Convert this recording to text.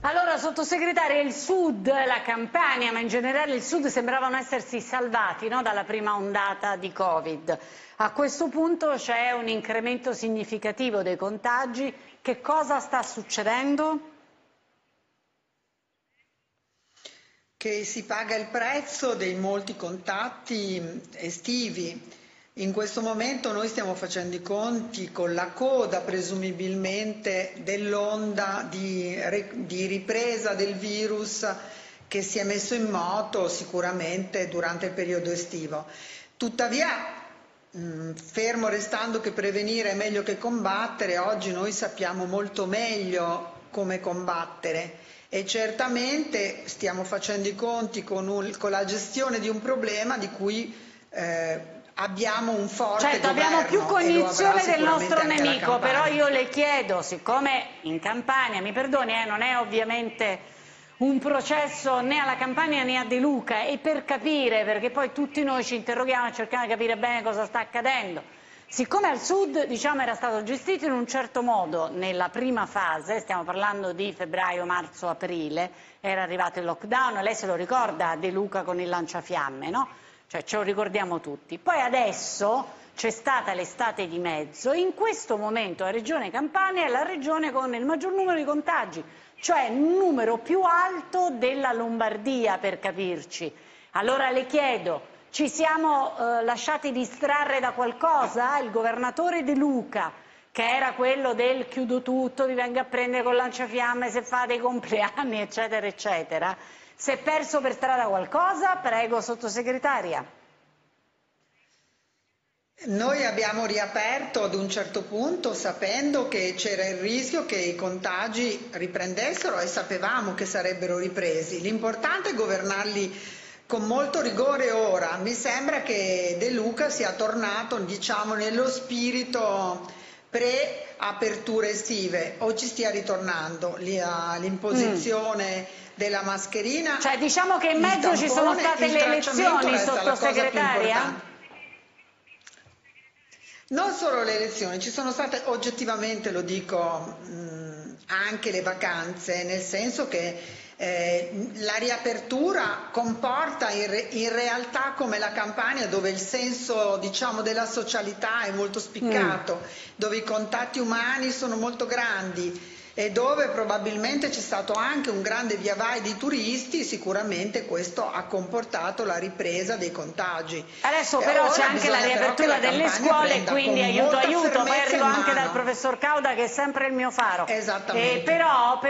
Allora, sottosegretaria, il Sud, la Campania, ma in generale il Sud sembravano essersi salvati, no, dalla prima ondata di Covid. A questo punto c'è un incremento significativo dei contagi. Che cosa sta succedendo? Che si paga il prezzo dei molti contatti estivi. In questo momento noi stiamo facendo i conti con la coda presumibilmente dell'onda di ripresa del virus che si è messo in moto sicuramente durante il periodo estivo. Tuttavia, fermo restando che prevenire è meglio che combattere, oggi noi sappiamo molto meglio come combattere e certamente stiamo facendo i conti con la gestione di un problema di cui abbiamo un forte Certo, governo. abbiamo più cognizione del nostro nemico, però io le le chiedo, siccome in Campania, mi perdoni, non è ovviamente un processo né alla Campania né a De Luca, e per capire, perché poi tutti noi ci interroghiamo e cerchiamo di capire bene cosa sta accadendo. Siccome al Sud, diciamo, era stato gestito in un certo modo nella prima fase, stiamo parlando di febbraio, marzo, aprile, era arrivato il lockdown, lei se lo ricorda De Luca con il lanciafiamme, no? Cioè ce lo ricordiamo tutti. Poi adesso c'è stata l'estate di mezzo e in questo momento la regione Campania è la regione con il maggior numero di contagi, cioè un numero più alto della Lombardia, per capirci. Allora le chiedo, ci siamo lasciati distrarre da qualcosa? Il governatore De Luca, che era quello del chiudo tutto, vi venga a prendere con lanciafiamme se fate i compleanni, eccetera, eccetera, si è perso per strada qualcosa? Prego, sottosegretaria. Noi abbiamo riaperto ad un certo punto sapendo che c'era il rischio che i contagi riprendessero e sapevamo che sarebbero ripresi. L'importante è governarli con molto rigore ora. Mi sembra che De Luca sia tornato, diciamo, nello spirito pre-aperture estive, o ci stia ritornando l'imposizione della mascherina. Cioè diciamo che in mezzo ci sono state le elezioni, sottosegretaria? Non solo le elezioni, ci sono state oggettivamente, lo dico, anche le vacanze, nel senso che la riapertura comporta in realtà come la Campania, dove il senso, diciamo, della socialità è molto spiccato, dove i contatti umani sono molto grandi e dove probabilmente c'è stato anche un grande via vai di turisti, sicuramente questo ha comportato la ripresa dei contagi. Adesso però c'è anche la riapertura delle scuole, quindi aiuto, poi arrivo anche dal professor Cauda che è sempre il mio faro. Esattamente. Però